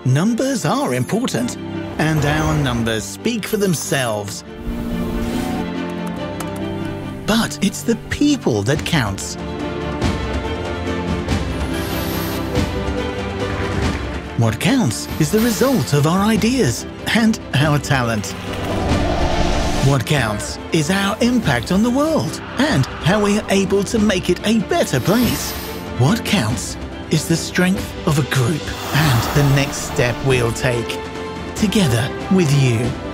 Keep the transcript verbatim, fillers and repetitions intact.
Numbers are important, and our numbers speak for themselves. But it's the people that counts. What counts is the result of our ideas and our talent. What counts is our impact on the world and how we are able to make it a better place. What counts is the strength of a group and the next step we'll take, together with you.